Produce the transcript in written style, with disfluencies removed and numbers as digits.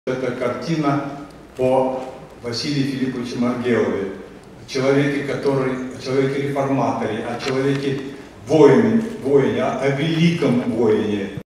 Это картина о Василии Филипповиче Маргелове, человеке-реформаторе, о человеке-воине, о великом воине.